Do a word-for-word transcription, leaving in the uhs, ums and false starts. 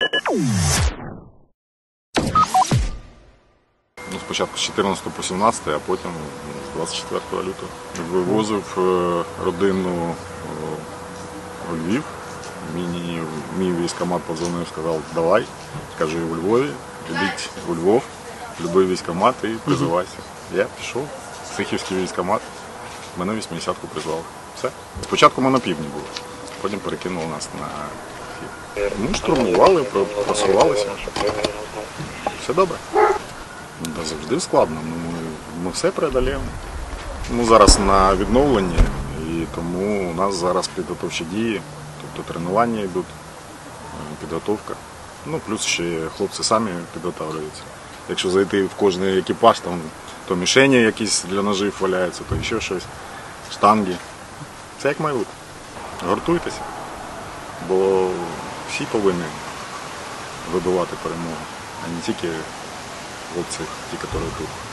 Ну, спочатку з чотирнадцятого по сімнадцятий, а потім з двадцять четвертого лютого. Вивозив родину у Львів. Мій, мій військкомат подзвонив, сказав, давай, кажи у Львові, йдіть у Львов, любий військкомат і призивайся. Я пішов, Сихівський військкомат, мене вісімдесятку призвали. Все. Спочатку ми на півдні були, потім перекинули нас на Схід. Ми штурмували, просувалися. Все добре. Да, завжди складно, ми, ми все преодоліємо. Ми зараз на відновленні, і тому у нас зараз підготовчі дії, тобто тренування йдуть, підготовка. Ну, плюс ще хлопці самі підготовлюються. Якщо зайти в кожний екіпаж, там, то мішені якісь для ножів валяються, то ще щось, штанги. Це як має бути. Гуртуйтеся, бо всі повинні вибивати перемогу, а не тільки хлопці, ті, які тут.